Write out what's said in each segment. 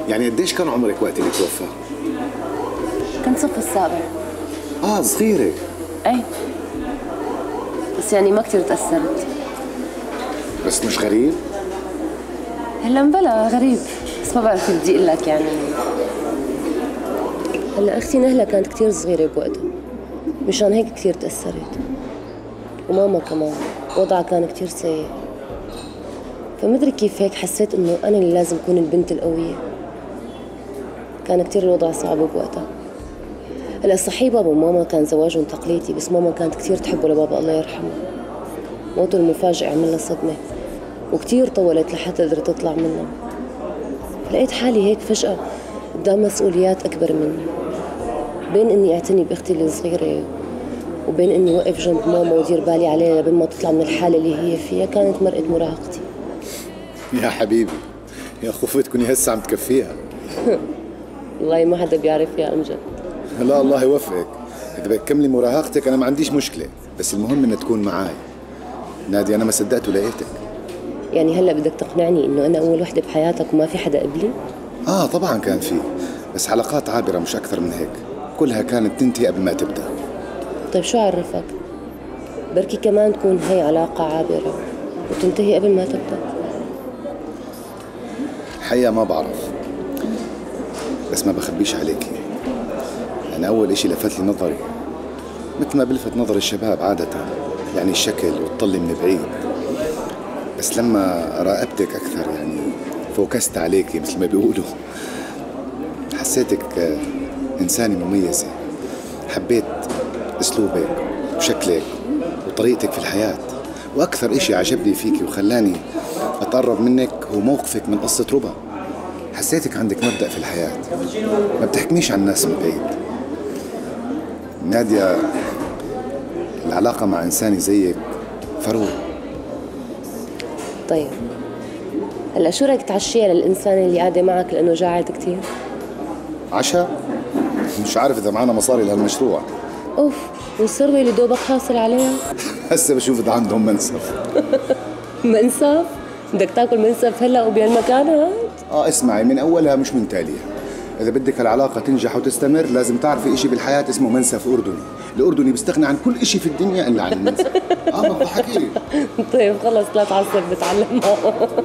يعني قديش كان عمرك وقت اللي توفى؟ كنت صف السابع. صغيرة. ايه، بس يعني ما كثير تأثرت. بس مش غريب؟ هلا مبلا غريب، بس ما بعرف كيف بدي اقول لك يعني. هلا اختي نهلة كانت كثير صغيرة بوقتها، مشان هيك كثير تأثرت. وماما كمان وضعها كان كثير سيء، فمدري كيف هيك حسيت انه انا اللي لازم اكون البنت القوية. كان كثير الوضع صعب بوقتها. هلا صحيح بابا وماما كان زواجهم تقليدي، بس ماما كانت كثير تحبه لبابا الله يرحمه. موته المفاجئ عمل لها صدمة، وكثير طولت لحتى قدرت تطلع منها. لقيت حالي هيك فجأة قدام مسؤوليات أكبر مني، بين إني أعتني بأختي الصغيرة وبين إني وقف جنب ماما ودير بالي عليها لبين ما تطلع من الحالة اللي هي فيها. كانت مرقة مراهقتي. يا حبيبي، يا خفت تكوني هسه عم تكفيها. والله ما حدا بيعرف يا أمجد. لا الله يوفقك. إذا بدك تكملي مراهقتك أنا ما عنديش مشكلة، بس المهم إنها تكون معاي. نادي أنا ما صدقت ولقيتك. يعني هلا بدك تقنعني إنه أنا أول وحدة بحياتك وما في حدا قبلي؟ طبعا كان في، بس حلقات عابرة مش أكثر من هيك. كلها كانت تنتهي قبل ما تبدأ. طيب شو عرفك؟ بركي كمان تكون هي علاقة عابرة وتنتهي قبل ما تبدأ. الحقيقة ما بعرف، بس ما بخبيش عليكي. أنا أول إشي لفت لي نظري، مثل ما بلفت نظر الشباب عادة، يعني الشكل والطلة من بعيد. بس لما راقبتك أكثر يعني فوكست عليكي مثل ما بيقولوا، حسيتك إنسانة مميزة. حبيت أسلوبك وشكلك وطريقتك في الحياة. وأكثر إشي عجبني فيكي وخلاني أتقرب منك هو موقفك من قصة ربا. حسيتك عندك مبدأ في الحياة، ما بتحكميش عن الناس من بعيد. نادية، العلاقة مع إنساني زيك فروق. طيب هلا شو رايك تعشيها للإنسان اللي قاعدة معك لأنه جاعد كتير؟ عشاء؟ مش عارف إذا معنا مصاري لهالمشروع. أوف، والثروة اللي دوبك حاصل عليها؟ هسه بشوف إذا عندهم منسف. منسف؟ بدك تاكل منسف هلا وبهالمكان هاد؟ اسمعي، من أولها مش من تاليها. إذا بدك العلاقة تنجح وتستمر لازم تعرفي إشي بالحياة اسمه منسف أردني. الأردني بيستغني عن كل إشي في الدنيا إلا عن المنسف. ما بضحكي. طيب خلص لا تعصب، بتعلمها.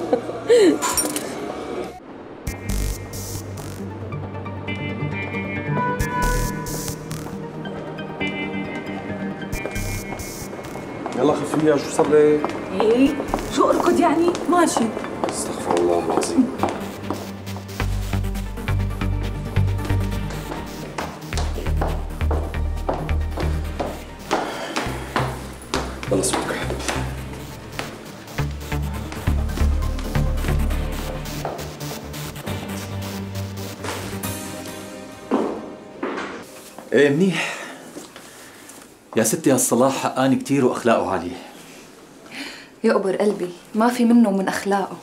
يلا خفية، شو صار لك؟ ايه شو اركض يعني؟ ماشي. استغفر الله العظيم. يلا صوتك يا حبيبي. ايه منيح يا ستي. هالصلاح حقاني كتير واخلاقه عالية. يقبر قلبي، ما في منه ومن اخلاقه.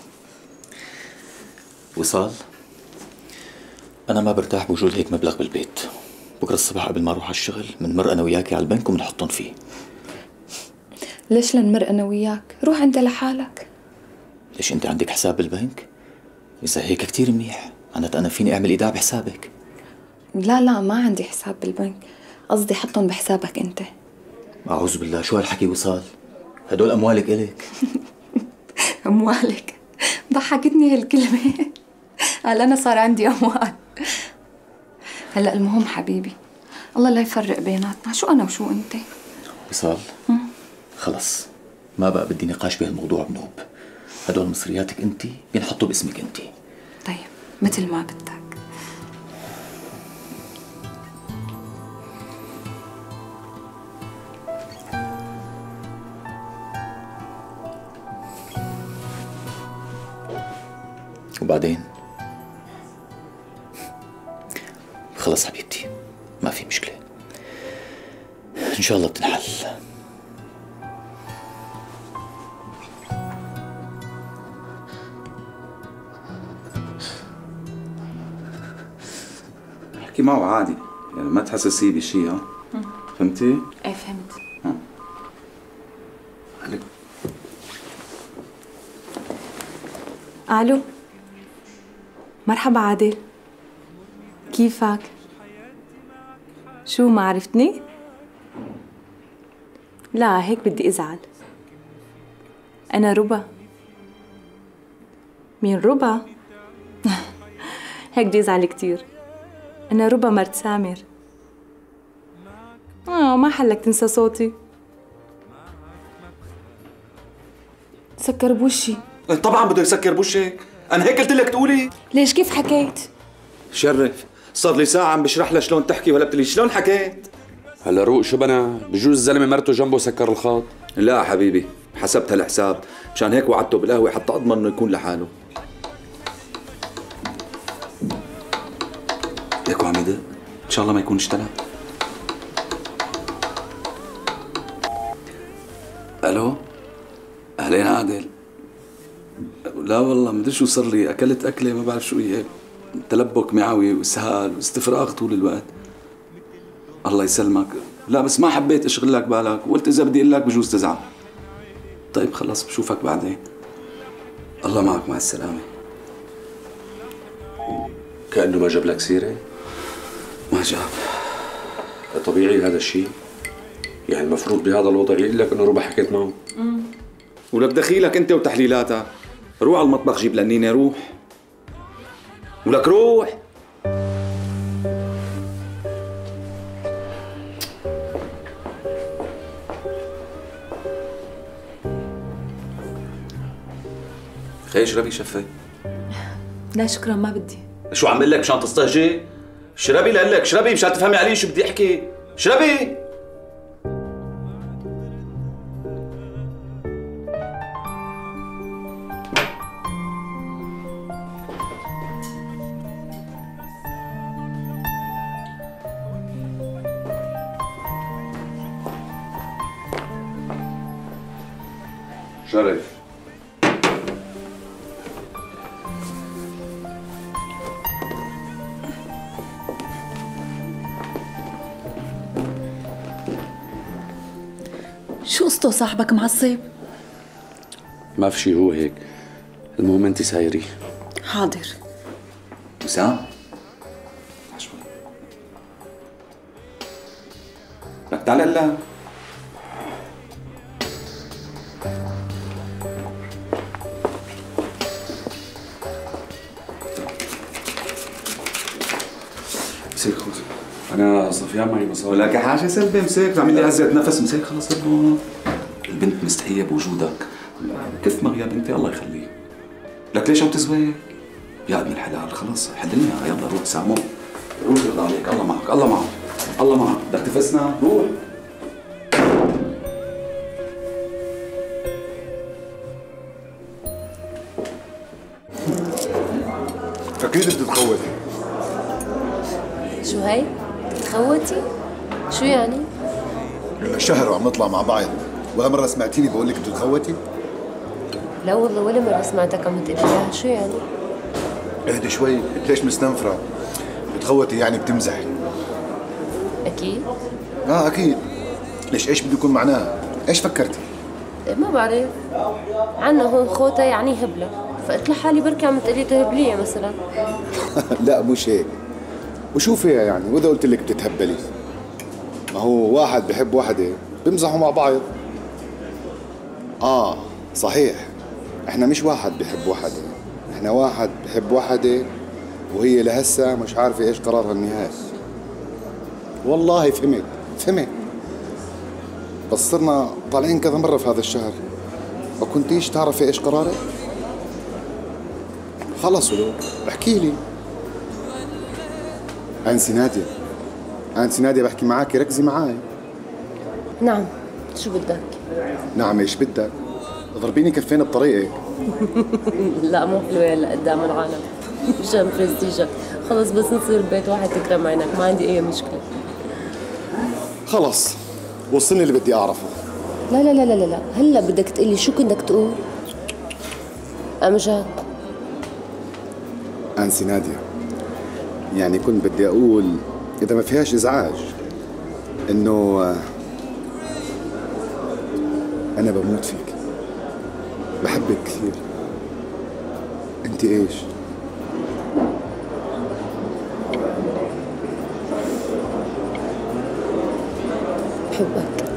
وصال، انا ما برتاح بوجود هيك مبلغ بالبيت. بكره الصبح قبل ما اروح على الشغل بنمر انا وياكي على البنك وبنحطهم فيه. ليش لنمر انا وياك؟ روح انت لحالك. ليش انت عندك حساب بالبنك؟ اذا هيك كتير منيح، معناتها انا فيني اعمل ايداع بحسابك. لا ما عندي حساب بالبنك، قصدي حطهم بحسابك انت. اعوذ بالله، شو هالحكي وصال؟ هدول اموالك الك. اموالك؟ ضحكتني هالكلمة. قال انا صار عندي اموال. هلا المهم حبيبي، الله لا يفرق بيناتنا، شو انا وشو انت. وصال، خلص ما بقى بدي نقاش بهالموضوع بنوب. هدول مصرياتك انت بينحطوا باسمك انت. طيب مثل ما بدك. وبعدين خلص حبيبتي، ما في مشكلة، إن شاء الله بتنحل. احكي معه عادي، يعني ما تحسسيه بشيء. فهمتي؟ ايه فهمت. الو مرحبا عادل، كيفك؟ شو ما عرفتني؟ لا هيك بدي ازعل. أنا ربا. مين ربا؟ هيك بدي ازعل كتير. أنا ربا مرت سامر. ما حلك تنسى صوتي. سكر بوشي. طبعا بده يسكر بوشك، انا هيك قلت لك تقولي. ليش كيف حكيت؟ شرف، صار لي ساعة عم بشرح لها شلون تحكي ولا بتقلي شلون حكيت؟ هلا روق شو بنا؟ بجوز الزلمه مرته جنبه سكر الخط. لا حبيبي، حسبت هالحساب، مشان هيك وعدته بالقهوة حتى اضمن انه يكون لحاله. ليكو عم يدق، ان شاء الله ما يكون اشتغل. الو، اهلين عادل. لا والله مدري شو صار لي، اكلت اكله ما بعرف شو هي، تلبك معوي واسهال واستفراغ طول الوقت. الله يسلمك. لا بس ما حبيت اشغل لك بالك، وقلت اذا بدي اقول لك بجوز تزعل. طيب خلص بشوفك بعدين. الله معك، مع السلامه. كأنه ما جاب لك سيره؟ ما جاب. طبيعي هذا الشيء؟ يعني المفروض بهذا الوضع يقول لك انه ربع حكيت معه. ولك دخيلك انت وتحليلاتك. روح على المطبخ جيب لنينه، روح. ولك روح. خي اشربي شفي. لا شكرا ما بدي. شو عم اقول لك مشان تستهجي؟ اشربي لقلك، اشربي مشان تفهمي علي شو بدي احكي. اشربي. شرف. شو قصته صاحبك معصب؟ ما في شيء، هو هيك. المهم انت سايري. حاضر. وسام شوي لك تعال هلا. مسك خذ. انا صفيان معي مصاري. ولك حاجه سلبي، مسك عامل لي هزه نفس، مسك خلص يلا. البنت مستحيه بوجودك، كيف ما غياب انت الله يخليك. لك ليش عم تزوي؟ يا ابن الحلال خلص حللنا، يلا روح سامو، روح يلا عليك، الله معك الله معك الله معك. بدك تفسنا؟ روح. اكيد بتتخوتي. شو هي؟ تخوتي؟ شو يعني؟ شهر وعم نطلع مع بعض، ولا مرة سمعتيني بقول لك بتتخوتي؟ لا والله ولا مرة سمعتك عم تقول لها. شو يعني؟ اهدي شوي، ليش مستنفرة؟ بتخوتي يعني بتمزحي. أكيد؟ اكيد. ليش ايش بده يكون معناها؟ ايش فكرتي؟ ما بعرف. عنا هون خوته يعني هبلة، فقلت لحالي بركي عم تقولي تهبلية مثلا. لا مش هيك. وشو فيها يعني؟ واذا قلت لك بتتهبلي؟ ما هو واحد بحب وحده بيمزحوا مع بعض. صحيح، احنا مش واحد بحب وحده، احنا واحد بحب وحده وهي لهسه مش عارفه ايش قرارها النهائي. والله فهمت. بس صرنا طالعين كذا مره في هذا الشهر، ما كنتيش تعرفي ايش قرارك؟ خلص ولو احكي لي. أنسي نادية بحكي معاكي، ركزي معاي. نعم، شو بدك؟ نعم ايش بدك؟ ضربيني كفين بطريقك. لا مو حلوة هلا قدام العالم. مشان برستيجك، خلص بس نصير ببيت واحد تكرم عينك، ما عندي أي مشكلة. خلص وصلني اللي بدي أعرفه. لا لا لا لا لا، هلا بدك تقلي شو كنتك تقول؟ أمجد. أنسي نادية، يعني كنت بدي أقول إذا ما فيهاش إزعاج إنه أنا بموت فيك، بحبك كثير. أنت إيش؟ بحبك.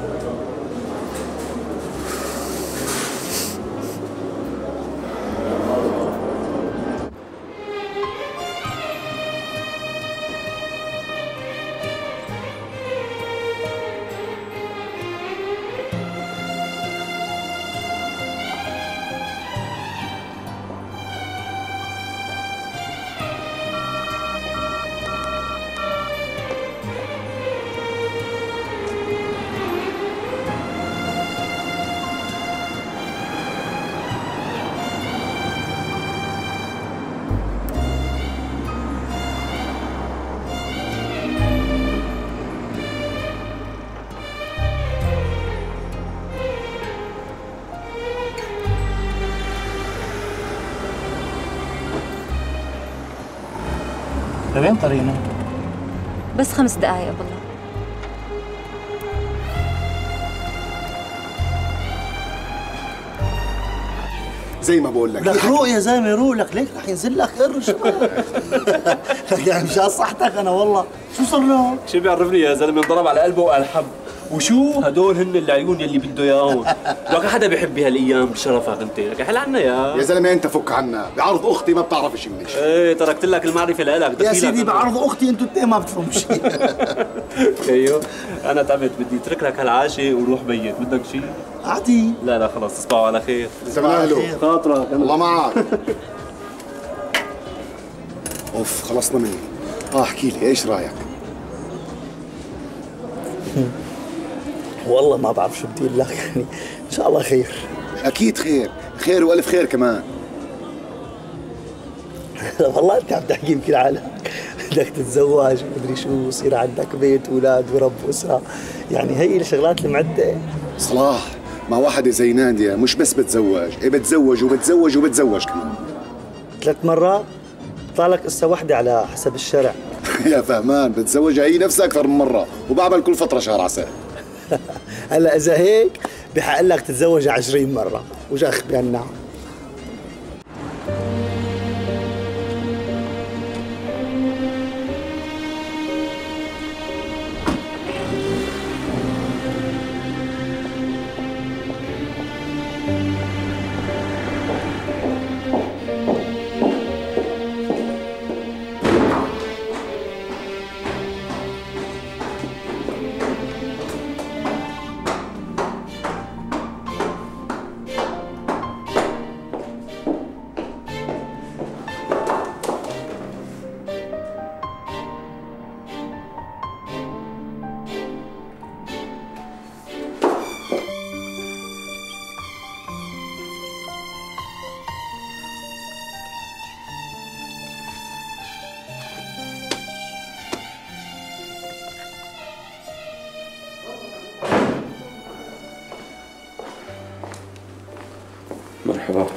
لوين طريقنا؟ بس 5 دقايق بالله. زي ما بقول لك لك روق يا زلمه، روق لك، ليك رح ينزل لك قرش. لك يعني مشان صحتك انا والله. شو صار لهم؟ شو بيعرفني يا زلمه، انضرب على قلبه وقال حب. وشو هدول هن العيون يلي بده اياهم. لك حدا بيحب بهالايام بشرفك انت، لك حل عنا يا زلمه انت فك عنا، بعرض اختي ما بتعرف شيء من شيء. ايه تركت لك المعرفه لك يا سيدي بعرض اختي انتوا الاثنين ما بتفهموا شيء. ايوه انا تعبت، بدي اترك لك هالعاشه وروح بيت، بدك شيء؟ عادي. لا خلص تصبحوا على خير. صباح اهله خاطرك الله معك. اوف خلصنا مني. احكي لي ايش رايك؟ والله ما بعرف شو بدي لك، يعني ان شاء الله خير. اكيد خير، خير والف خير كمان. والله انت عم تحكي يمكن على بدك تتزوج ومدري شو، يصير عندك بيت واولاد ورب اسره، يعني هي الشغلات المعده. صلاح مع واحدة زي نادية مش بس بتزوج، بتزوج وبتزوج وبتزوج كمان. 3 مرات؟ طالك قصة واحدة على حسب الشرع. يا فهمان بتزوجها هي نفسها أكثر من مرة، وبعمل كل فترة شهر عسل. هلا إذا هيك بحق لك تتزوجها 20 مرة، وجاخ بأن نعم. مرحبا.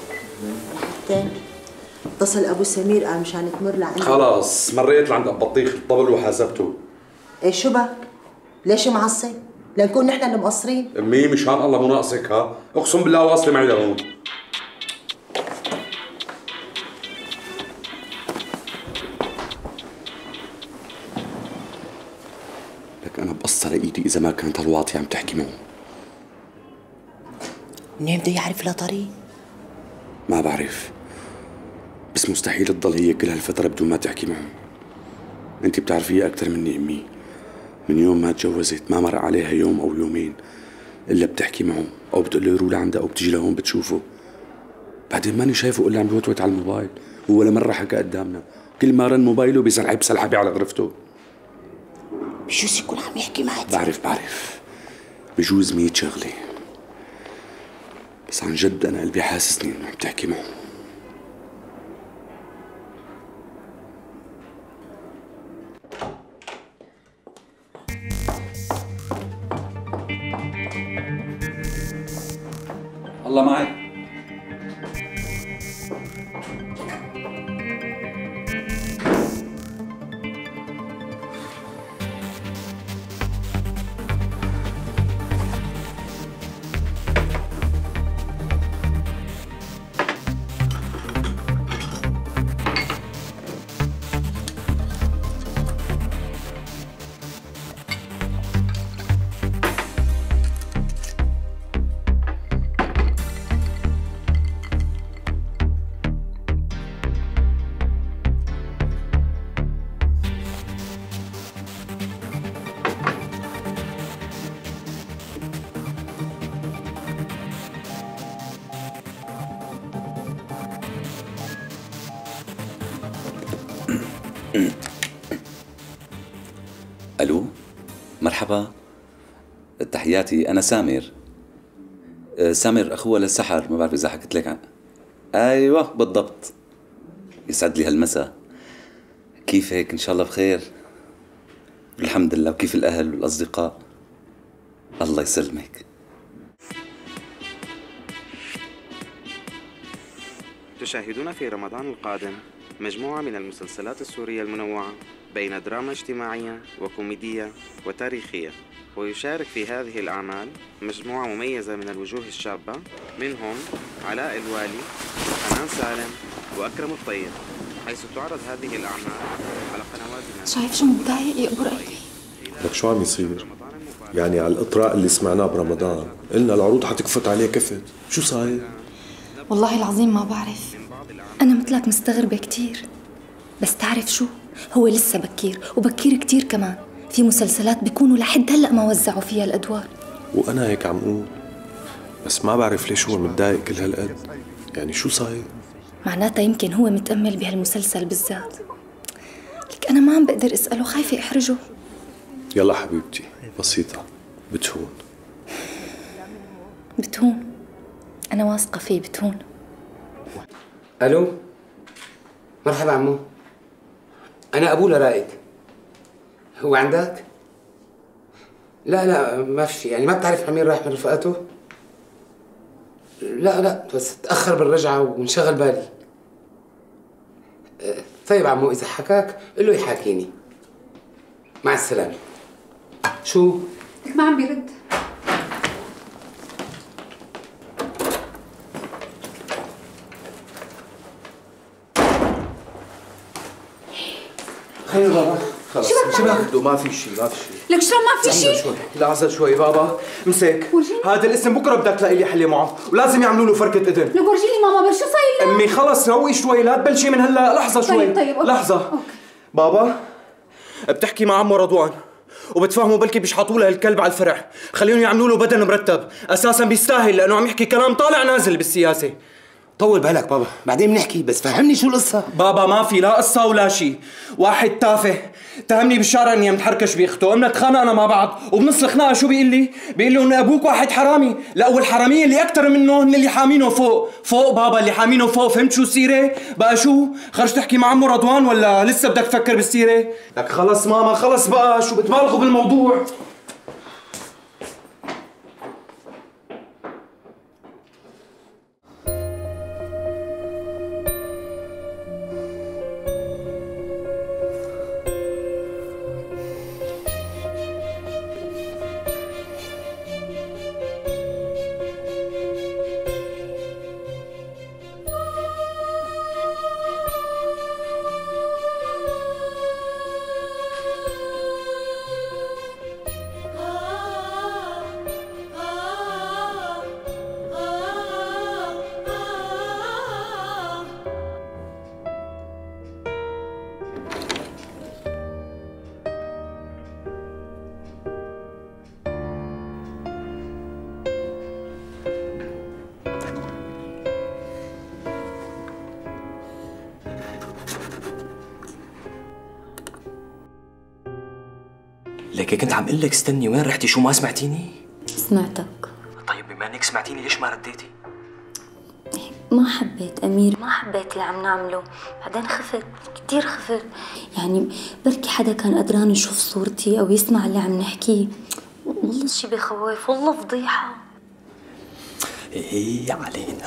اتصل ابو سمير قال مشان تمر لعندي. خلاص مريت لعند بطيخ الطبل وحاسبته. ايه شو بك؟ ليش معصب؟ لنكون نحن اللي مقصرين؟ امي مشان الله مو ناقصك ها، اقسم بالله واصله معي لهون. لك انا بقص على ايدي اذا ما كانت هالواطيه عم تحكي معه. منين بده يعرف لطريق؟ ما بعرف، بس مستحيل تضل هي كل هالفترة بدون ما تحكي معه. انت بتعرفيها أكثر مني أمي، من يوم ما تجوزت ما مر عليها يوم أو يومين إلا بتحكي معه أو بتقول له يروح لعندها أو بتجي لهون بتشوفه. بعدين ماني شايفه إلا عم بيوتوت على الموبايل، ولا مرة حكى قدامنا، كل ما رن موبايله بيسلعب سلحبة على غرفته. بجوز يكون عم يحكي معك. بعرف بجوز 100 شغلة، بس عن جد أنا قلبي حاسسني إنه عم تحكي معه. الله معك. الو، مرحبا، تحياتي، انا سامر. سامر اخوها للسحر، ما بعرف اذا حكيت لك عن. ايوه بالضبط. يسعد لي هالمساء. كيفك؟ ان شاء الله بخير. الحمد لله. وكيف الاهل والاصدقاء؟ الله يسلمك. تشاهدون في رمضان القادم مجموعة من المسلسلات السورية المنوعة بين دراما اجتماعية وكوميدية وتاريخية، ويشارك في هذه الأعمال مجموعة مميزة من الوجوه الشابة، منهم علاء الوالي، حنان سالم، وأكرم الطيب، حيث تعرض هذه الأعمال على قنواتنا. شايف شو متضايق يا ابو رأيي؟ لك شو عم يصير؟ يعني على الإطراء اللي سمعناه برمضان قلنا العروض حتكفت عليه كفت، شو صاير؟ والله العظيم ما بعرف، أنا مثلك مستغربة كتير. بس تعرف شو؟ هو لسه بكير، وبكير كتير كمان. في مسلسلات بيكونوا لحد هلأ ما وزعوا فيها الأدوار. وأنا هيك عم قول، بس ما بعرف ليش هو متضايق كل هالقد. يعني شو صاير؟ معناتها يمكن هو متأمل بهالمسلسل بالذات. لك أنا ما عم بقدر أسأله، خايفة أحرجه. يلا حبيبتي، بسيطة، بتهون. بتهون؟ أنا واثقة فيه بتهون. الو، مرحبا عمو، انا ابو لرائد. هو عندك؟ لا ما في، يعني ما بتعرف عمين رايح من رفقاته؟ لا بس تاخر بالرجعه وانشغل بالي. طيب عمو، اذا حكاك قل له يحاكيني. مع السلامه. شو؟ لك ما عم بيرد. خير بابا، خلص شباب ما في شيء. لك شلون ما في شيء؟ لحظة شوي بابا، امسك هذا الاسم، بكره بدك تلاقي لي حلي معه، ولازم يعملوا له فركة اذن. لك ورجيني ماما، بس شو صاير له؟ امي خلص روقي شوي، لا تبلشي من هلا. لحظة شوي. طيب لحظة. أوكي. بابا بتحكي مع عمو رضوان وبتفهموا بلكي بيشحطوا له الكلب على الفرع، خليهم يعملوا له بدن مرتب، اساسا بيستاهل لانه عم يحكي كلام طالع نازل بالسياسة. طول بالك بابا، بعدين بنحكي، بس فهمني شو القصة. بابا ما في لا قصة ولا شيء. واحد تافه اتهمني بالشارع اني عم تحركش باخته، قمنا تخانقنا مع بعض، وبنص الخناقة شو بيقول لي؟ بيقول لي انه ابوك واحد حرامي. لا، والحرامية اللي اكثر منه هن اللي حامينه فوق بابا، اللي حامينه فوق. فهمت شو السيرة؟ بقى شو؟ خرج تحكي مع عمو رضوان ولا لسه بدك تفكر بالسيرة؟ لك خلص ماما، خلص بقى، شو بتبالغوا بالموضوع؟ ليك كنت عم قل لك استني، وين رحتي؟ شو ما سمعتيني؟ سمعتك. طيب بما انك سمعتيني ليش ما رديتي؟ ما حبيت أمير، ما حبيت اللي عم نعمله، بعدين خفت كتير خفت. يعني بركي حدا كان قدران يشوف صورتي أو يسمع اللي عم نحكيه. والله الشي بخوف، والله فضيحة. ايه علينا.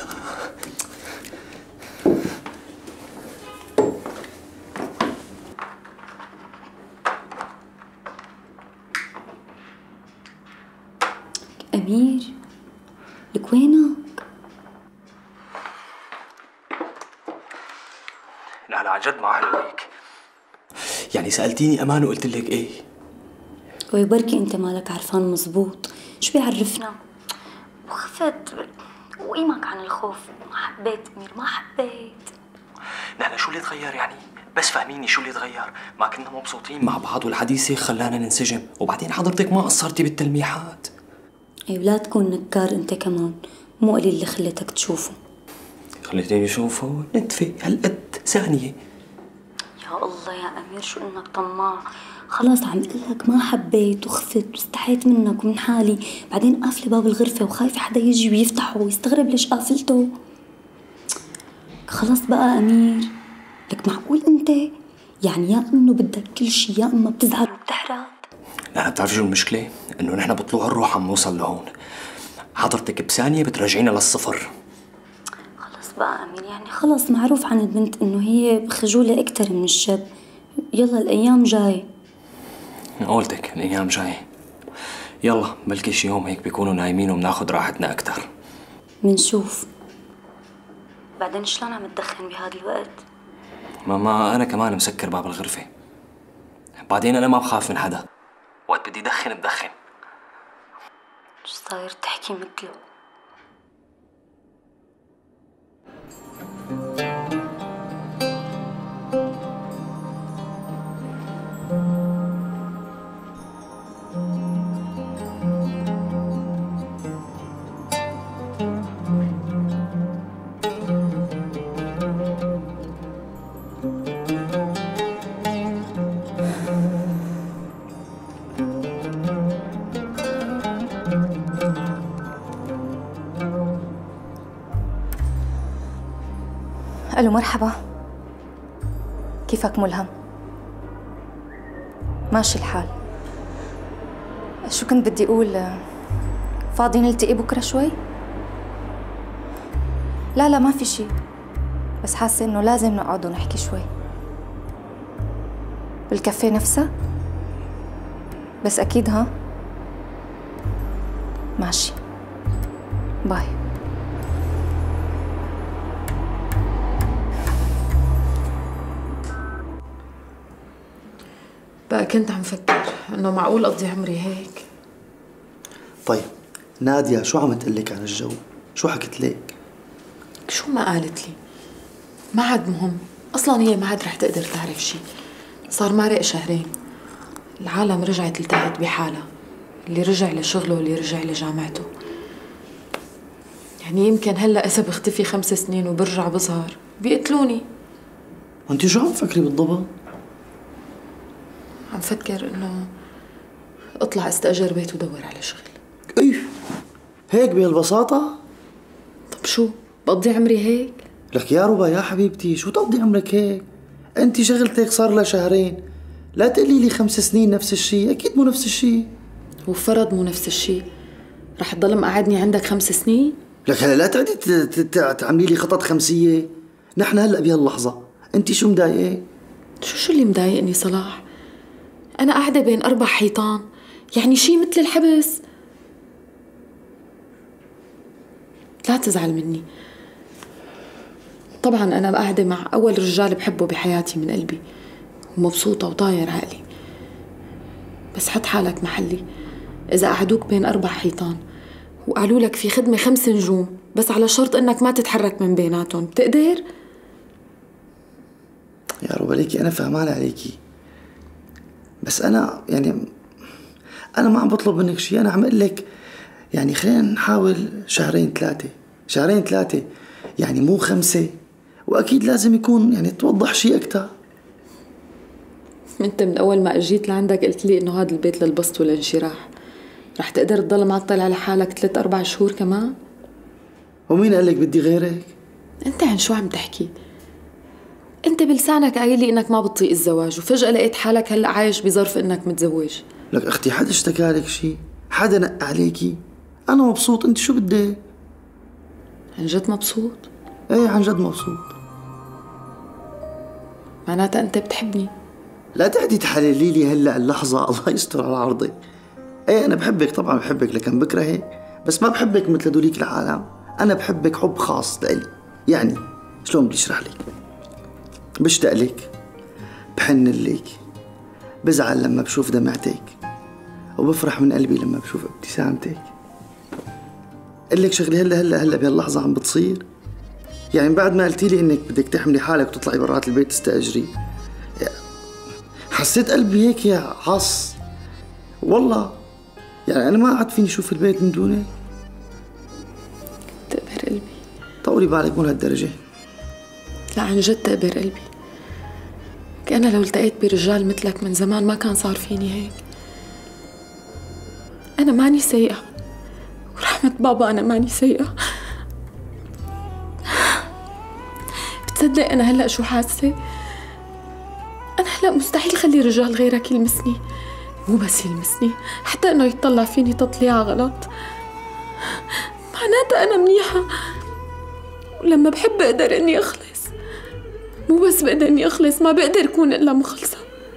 أمير، لك وينك؟ لا عن جد ما حلو هيك. يعني سألتيني أمان وقلت لك إيه؟ ويبركي أنت مالك عرفان مزبوط، شو بيعرفنا؟ وخفت وقيمك عن الخوف. ما حبيت أمير، ما حبيت. نحن شو اللي تغير يعني؟ بس فهميني شو اللي تغير؟ ما كنا مبسوطين مع بعض والحديث خلانا ننسجم، وبعدين حضرتك ما قصرتي بالتلميحات. أي ولا تكون نكار أنت كمان، مو قليل اللي خليتك تشوفه. خليتيني أشوفه؟ نتفي هالقد ثانية. يا يا الله يا أمير شو إنك طماع. خلاص عم قلك ما حبيت وخفت واستحيت منك ومن حالي، بعدين قافلة باب الغرفة وخايفة حدا يجي ويفتحه ويستغرب ليش قافلته. خلاص بقى أمير، لك معقول أنت يعني يا إنه بدك كل شي يا إما بتزعل وبتحرق؟ لا بتعرفي شو المشكلة؟ إنه نحن بطلوع الروح عم نوصل لهون، حضرتك بثانية بترجعينا للصفر. خلاص بقى أمير، يعني خلاص معروف عن البنت إنه هي خجولة أكتر من الشاب. يلا الأيام جاي. قولتك الأيام جاي. يلا بلكي شي يوم هيك بيكونوا نايمين وبناخد راحتنا أكتر. منشوف. بعدين شلون عم تدخن بهذا الوقت؟ ماما أنا كمان مسكر باب الغرفة. بعدين أنا ما بخاف من حدا، وقت بدي دخن بدخن. شو صاير تحكي مثله؟ ألو مرحبا، كيفك ملهم؟ ماشي الحال. شو كنت بدي أقول، فاضي نلتقي بكرة شوي؟ لا ما في شي، بس حاسة إنه لازم نقعد ونحكي شوي. بالكافيه نفسها؟ بس أكيد ها؟ ماشي، باي. بقى كنت عم فكر انه معقول اقضي عمري هيك. طيب نادية شو عم تقلك عن الجو؟ شو حكت لك؟ شو ما قالت لي؟ ما عاد مهم، اصلا هي ما عاد رح تقدر تعرف شي. صار مارق شهرين، العالم رجعت التهت بحالها، اللي رجع لشغله واللي رجع لجامعته. يعني يمكن هلا اذا بختفي 5 سنين وبرجع بظهر بيقتلوني. وانت شو عم تفكري بالضبط؟ عم فكر انه اطلع استأجر بيت ودور على شغل. ايه هيك بهالبساطة؟ طب شو بقضي عمري هيك؟ لك يا ربا يا حبيبتي شو تقضي عمرك هيك؟ انت شغلتك صار لها شهرين، لا تقولي لي 5 سنين نفس الشيء، اكيد مو نفس الشيء. وفرض مو نفس الشيء، رح تضل مقعدني عندك 5 سنين؟ لك هلا لا تعدي تعملي لي خطط خمسية، نحن هلا بهاللحظة، انت شو مضايقك؟ شو اللي مضايقني صلاح؟ أنا قاعدة بين 4 حيطان، يعني شي مثل الحبس. لا تزعل مني، طبعا أنا قاعدة مع أول رجال بحبه بحياتي من قلبي، ومبسوطة وطاير عقلي. بس حط حالك محلي، إذا قعدوك بين 4 حيطان وقالوا لك في خدمة 5 نجوم بس على شرط إنك ما تتحرك من بيناتهم، بتقدر؟ يا رب عليكي أنا فهمان عليكي، بس أنا يعني أنا ما عم بطلب منك شيء، أنا عم أقول لك يعني خلينا نحاول 2 3 3 يعني مو 5، وأكيد لازم يكون يعني توضح شيء أكتر. أنت من أول ما أجيت لعندك قلت لي إنه هذا البيت للبسط والانشراح، رح تقدر تضل معطل على حالك 3 4 شهور كمان؟ ومين قال لك بدي غيرك؟ أنت عن شو عم تحكي؟ أنت بلسانك قايل لي إنك ما بتطيق الزواج، وفجأة لقيت حالك هلأ عايش بظرف إنك متزوج. لك أختي حدا اشتكى لك شيء؟ حدا نق عليكي؟ أنا مبسوط، أنت شو بدك؟ عن جد مبسوط؟ إيه عن جد مبسوط. معناتها أنت بتحبني؟ لا تقعدي تحللي لي هلا اللحظة، الله يستر على عرضي. إيه أنا بحبك طبعا بحبك، لكن بكرهك، بس ما بحبك مثل هدوليك العالم، أنا بحبك حب خاص لإلي. يعني شلون بدي أشرح لك؟ بشتاق لك، بحن لك، بزعل لما بشوف دمعتك، وبفرح من قلبي لما بشوف ابتسامتك. قل لك شغلي هلا بهاللحظة عم بتصير، يعني بعد ما قلتي لي انك بدك تحملي حالك وتطلعي برات البيت تستأجري، حسيت قلبي هيك يا عص والله، يعني انا ما عاد فيني اشوف البيت من دونك. تقبر قلبي. طولي بالك مو لهالدرجة. لا عن جد تقبر قلبي. لك أنا لو التقيت برجال مثلك من زمان ما كان صار فيني هيك. أنا ماني سيئة، ورحمة بابا أنا ماني سيئة. بتصدق أنا هلأ شو حاسة؟ أنا هلأ مستحيل خلي رجال غيرك يلمسني، مو بس يلمسني، حتى إنه يطلع فيني تطليعة غلط. معناتها أنا منيحة، ولما بحب بقدر إني أخلص. مو بس بقدر إني أخلص، ما بقدر أكون إلا مخلصة.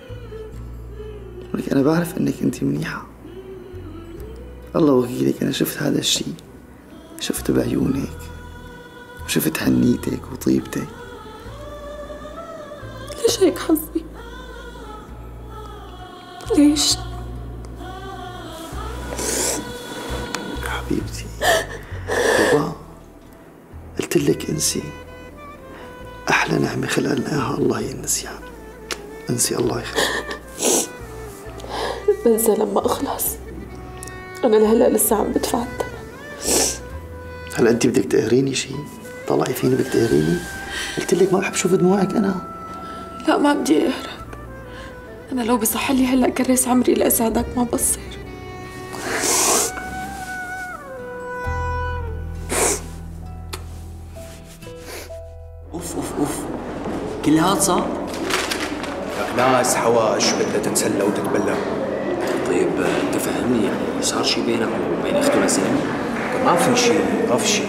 ولك أنا بعرف إنك أنت منيحة، الله وكيلك. أنا شفت هذا الشيء، شفته بعيونك، وشفت حنيتك وطيبتك. ليش هيك حظي؟ ليش؟ حبيبتي بابا، قلت لك انسي. أحلى نعمة خلق لنا إياها الله هي النسيان. انسي الله يخليك. بنسى لما أخلص. أنا لهلا لسه عم بدفع الثمن. هلا أنت بدك تقهريني شيء؟ طلعي فيني بدك تقهريني؟ قلت لك ما بحب شوف دموعك أنا. لا ما بدي أقهرك، أنا لو بصح لي هلا كرس عمري لأسعدك ما بصير. اوف اوف اوف، كل هاد صار؟ لك ناس حواش بدها تتسلى وتتبلى. طيب انت فهمني، يعني صار شي بينك وبين اخته نسيم؟ ما في شيء.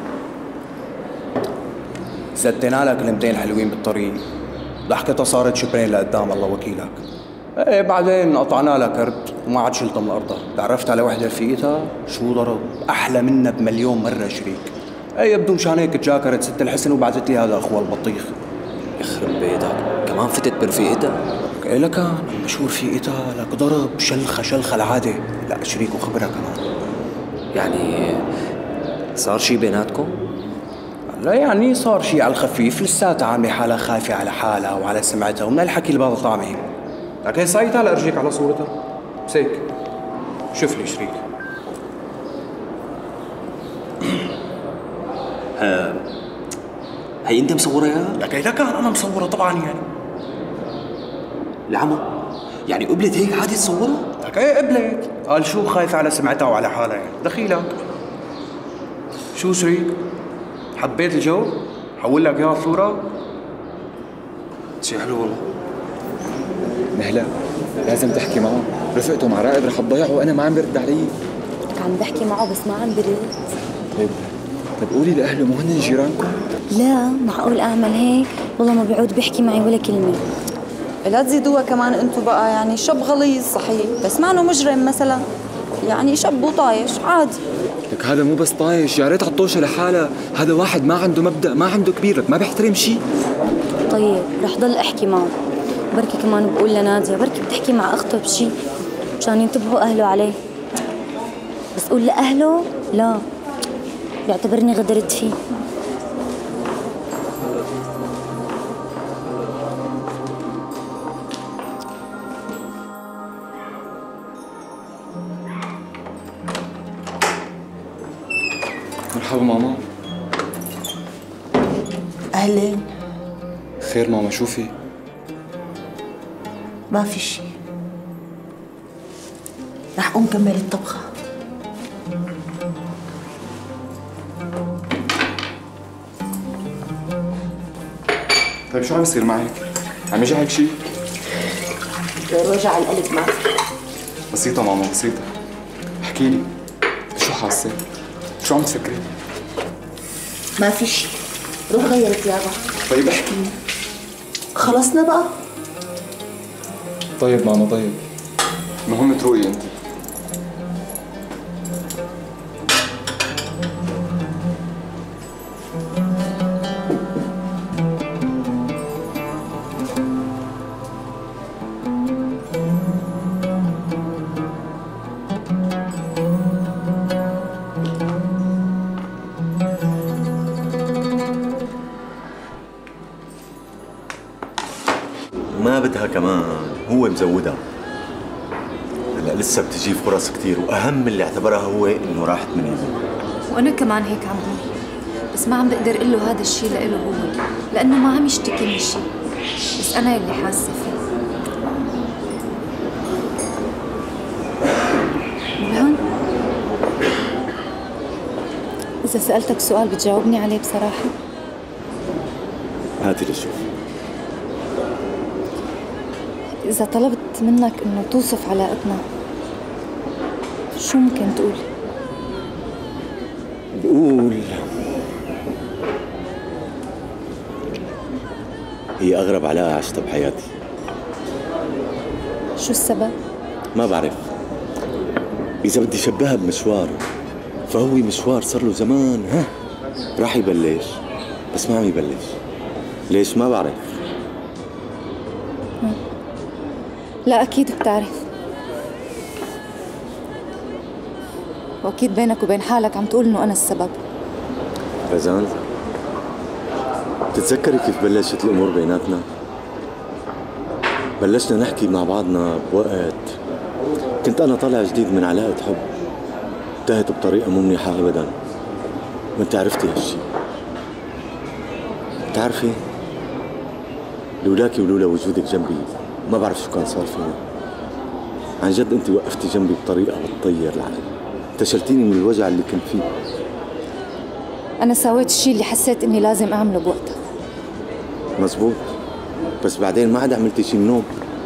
زدتنا لك كلمتين حلوين بالطريق، ضحكتها صارت شبرين لقدام الله وكيلك. ايه بعدين قطعنا لها كرت وما عاد شلتها من الارض. تعرفت على وحده رفيقتها شو ضرب احلى منها بمليون مره شريك. ايه يبدو مشان هيك تجاكرت ست الحسن وبعثت لي هذا اخوها البطيخ. يخرب بيتك، كمان فتت برفيقتها؟ ايه لكان شو رفيقتها، لك ضرب شلخه العاده. لا شريك وخبرها كمان. يعني صار شي بيناتكم؟ لا يعني صار شي على الخفيف، لساتها عامله حالها خايفه على حالها وعلى سمعتها ومن الحكي اللي بهذا طعمه. لك هي صايتها لارجيك على صورتها بس هيك. شوف لي شريك. هي انت مصورها؟ لك هي لكان انا مصوره طبعا يعني. العمى يعني قبلت هيك عادي تصورها؟ لك ايه قبلت، قال شو خايفه على سمعتها وعلى حالها يعني. دخيلك شو شريك؟ حبيت الجو؟ حول لك اياها الصورة؟ شي حلو والله. نهلا لازم تحكي معه، رفقته مع رائد رح تضيعه وانا ما عم برد عليه. عم بحكي معه بس ما عم برد. طيب قولي لاهله مو هن جيرانكم؟ لا معقول اعمل هيك؟ والله ما بيعود بيحكي معي ولا كلمة. لا تزيدوها كمان انتو بقى، يعني شاب غليظ صحيح بس ما انه مجرم مثلا، يعني شاب وطايش عادي. لك هذا مو بس طايش، يا ريت عطوشه لحالها، هذا واحد ما عنده مبدأ، ما عنده كبير، لك ما بيحترم شيء. طيب رح ضل احكي معه، بركي كمان بقول لنادية، بركي بتحكي مع اخته بشيء مشان ينتبهوا اهله عليه. بس قول لاهله لا، بيعتبرني غدرت فيه. مرحبا ماما. أهلين. خير ماما شو في؟ ما في شي، رح قوم كمل الطبخة. طيب شو عم يصير معك؟ عم يجعك شي؟ غير وجع القلب ما في. بسيطة ماما بسيطة، احكي لي شو حاسة؟ شو عم تفكري؟ ما في شي، روح غير ثيابك. طيب احكي. خلصنا بقى؟ طيب ماما طيب، المهم تروقي انت. ما بدها كمان، هو مزودها. هلا لسه بتجي فرص كثير، واهم اللي اعتبرها هو انه راحت من ايده. وانا كمان هيك عم بقول، بس ما عم بقدر اقول له هذا الشيء لإله هو، لانه ما عم يشتكي من شيء. بس أنا اللي حاسة فيه. ملهان، إذا سألتك سؤال بتجاوبني عليه بصراحة؟ هاتي لشوف. إذا طلبت منك إنه توصف علاقتنا شو ممكن تقول؟ بقول هي أغرب علاقة عشتها بحياتي. شو السبب؟ ما بعرف. إذا بدي شبهها بمشوار فهو مشوار صار له زمان راح يبلش، بس ما عم يبلش. ليش ما بعرف. لا أكيد بتعرف، وأكيد بينك وبين حالك عم تقول إنه أنا السبب. رزان، بتتذكري كيف بلشت الأمور بيناتنا؟ بلشنا نحكي مع بعضنا بوقت كنت أنا طالع جديد من علاقة حب انتهت بطريقة مو منيحة أبداً، وأنت عرفتي هالشي. بتعرفي لولاكي ولولا وجودك جنبي ما بعرف شو كان صار فيني. عن جد أنت وقفتي جنبي بطريقة بتطير العقل، انتشلتيني من الوجع اللي كنت فيه. أنا سويت الشيء اللي حسيت إني لازم أعمله بوقتها. مزبوط، بس بعدين ما عاد عملتي شيء منهم.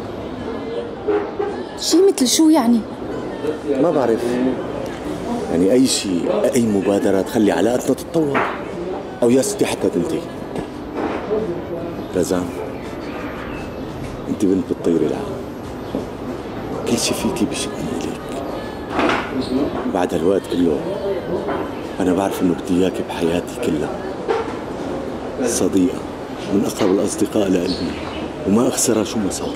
شيء مثل شو يعني؟ ما بعرف، يعني أي شيء، أي مبادرة تخلي علاقتنا تتطور أو يا ستي حتى تنتهي. رزان، أنت بنت بتطيري العالم، كل شيء فيكي بيشدني إليك. بعد هالوقت كله أنا بعرف إنه بدي إياكي بحياتي كلها، صديقة من أقرب الأصدقاء لقلبي وما أخسرها شو ما صار.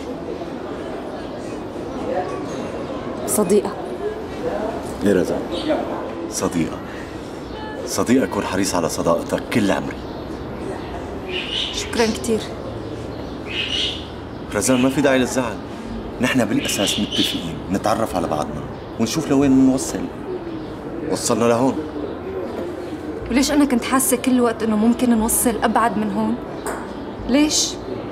صديقة؟ إيه رزان، صديقة. صديقة أكون حريص على صداقتك كل عمري. شكراً كتير. رزان، ما في داعي للزعل، نحن بالأساس متفقين نتعرف على بعضنا ونشوف لوين منوصل. وصلنا لهون. وليش أنا كنت حاسة كل وقت إنه ممكن نوصل أبعد من هون؟ ليش؟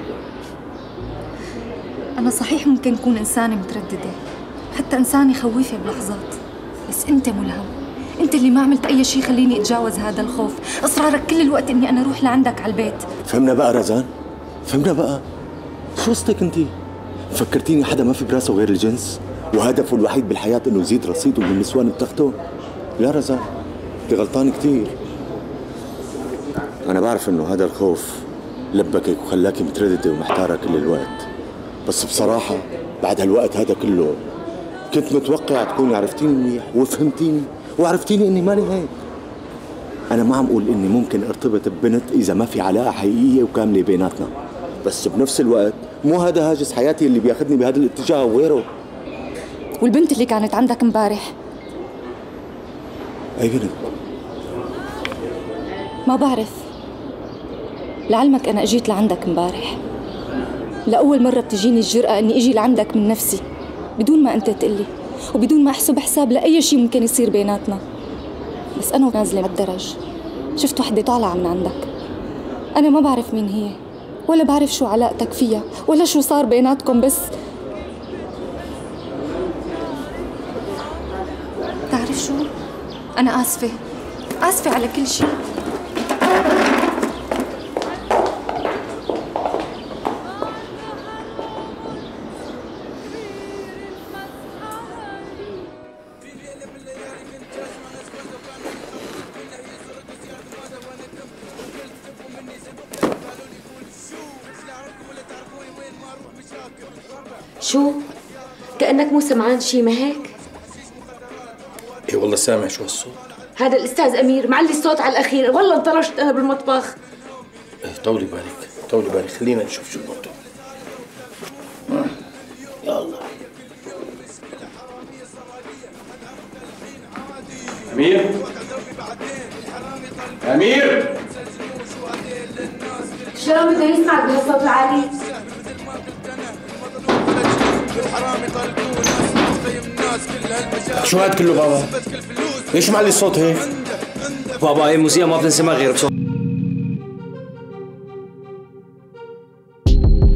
أنا صحيح ممكن أكون إنسانة مترددة، حتى إنسانة خويفة بلحظات، بس أنت ملهم، أنت اللي ما عملت أي شيء خليني أتجاوز هذا الخوف، إصرارك كل الوقت إني أنا أروح لعندك على البيت. فهمنا بقى رزان، فهمنا بقى. شو قصتك أنتِ؟ فكرتيني حدا ما في براسه غير الجنس وهدفه الوحيد بالحياة إنه يزيد رصيده من النسوان بتاخته؟ لا رزان، أنت غلطان كتير. أنا بعرف إنه هذا الخوف لبكك وخلاكي مترددة ومحتارة كل الوقت، بس بصراحة بعد هالوقت هذا كله كنت متوقع تكوني عرفتيني منيح وفهمتيني وعرفتيني إني مالي هيك. أنا ما عم أقول إني ممكن ارتبط ببنت إذا ما في علاقة حقيقية وكاملة بيناتنا، بس بنفس الوقت مو هذا هاجس حياتي اللي بياخدني بهذا الاتجاه وغيره. والبنت اللي كانت عندك امبارح؟ أي بنت؟ ما بعرف. لعلمك أنا أجيت لعندك امبارح، لأول مرة بتجيني الجرأة إني أجي لعندك من نفسي بدون ما أنت تقلي وبدون ما أحسب حساب لأي شيء ممكن يصير بيناتنا. بس أنا نازلة على الدرج شفت وحدة طالعة من عندك، أنا ما بعرف مين هي ولا بعرف شو علاقتك فيها ولا شو صار بيناتكم، بس تعرف شو؟ أنا آسفة، آسفة على كل شيء. شو؟ كأنك مو سمعان شي ما هيك؟ ايه والله سامع. شو هالصوت؟ هذا الأستاذ أمير معلي الصوت على الأخير، والله انطرشت أنا بالمطبخ. طولي بالك طولي بالك، خلينا نشوف شو الموضوع. يلا أمير، أمير شلون بده يسمعك بهالصوت العالي؟ شو هاد كله بابا؟ ليش معلي الصوت هيك؟ بابا هي الموسيقى ما بتنسمع غير بصوت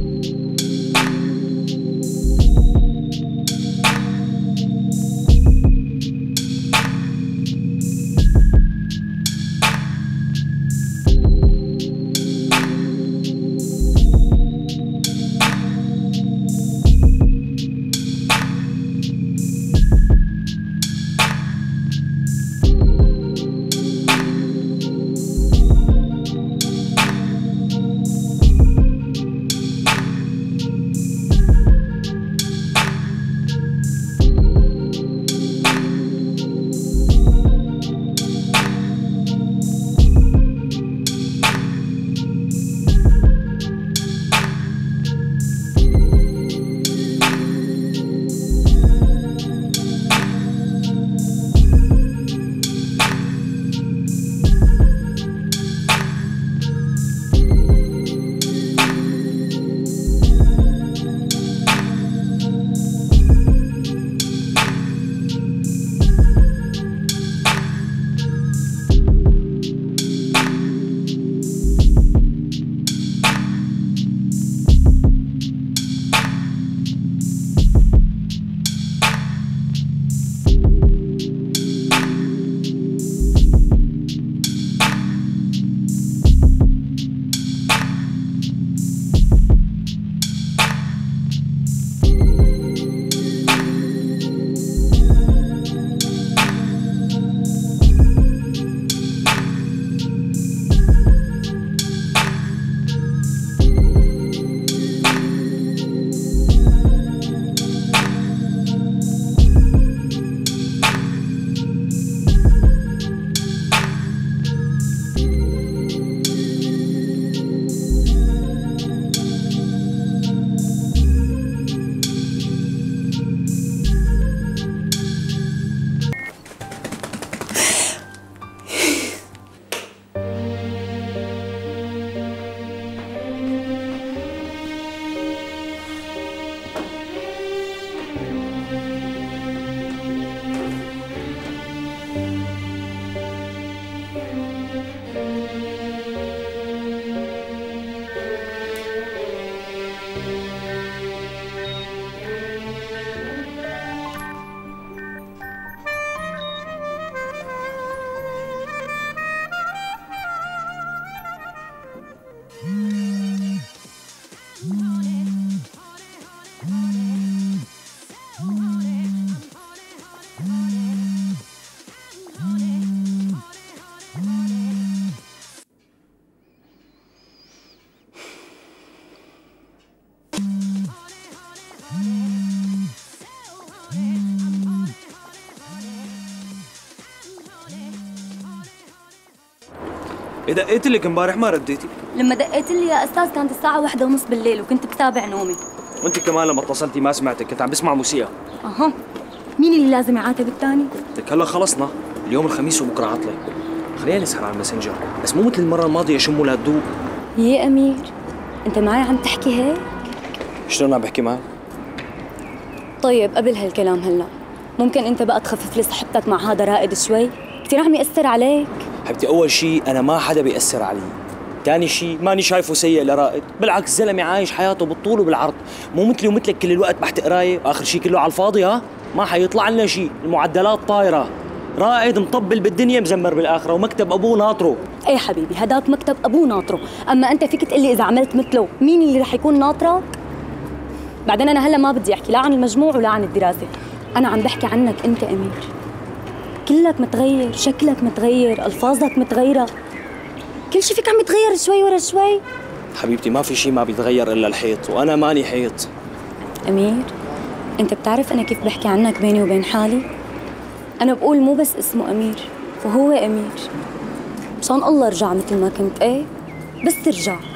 دقيت لك امبارح ما رديتي. لما دقيت لي يا استاذ كانت الساعه 1:30 بالليل وكنت بتابع نومي. وانت كمان لما اتصلتي ما سمعتك، كنت عم بسمع موسيقى. اها، مين اللي لازم يعاتب الثاني؟ لك هلا خلصنا، اليوم الخميس وبكره عطله. خلينا نسهر على الماسنجر، بس مو مثل المره الماضيه شموا لهالدوب. يا امير، انت معي عم تحكي هيك؟ شلون عم بحكي معك؟ طيب قبل هالكلام هلا، ممكن انت بقى تخفف لي صحبتك مع هذا رائد شوي؟ كثير عم يأثر عليك. حبيبتي أول شيء أنا ما حدا بيأثر علي، ثاني شيء ماني شايفه سيء لرائد، بالعكس زلمة عايش حياته بالطول وبالعرض، مو مثلي ومثلك كل الوقت بحت قراية، وآخر شيء كله على الفاضي. ها؟ ما حيطلع لنا شيء، المعدلات طايرة. رائد مطبل بالدنيا مزمر بالآخرة ومكتب أبوه ناطره. ايه حبيبي، هداك مكتب أبوه ناطره، أما أنت فيك تقول لي إذا عملت مثله مين اللي رح يكون ناطرك؟ بعدين أنا هلا ما بدي أحكي لا عن المجموع ولا عن الدراسة، أنا عم بحكي عنك أنت أمير. كلك متغير، شكلك متغير، ألفاظك متغيرة، كل شيء فيك عم يتغير شوي ورا شوي. حبيبتي ما في شيء ما بيتغير إلا الحيط، وأنا ماني حيط. أمير، أنت بتعرف أنا كيف بحكي عنك بيني وبين حالي؟ أنا بقول مو بس اسمه أمير وهو أمير، مشان الله ارجع مثل ما كنت. إيه بس ترجع.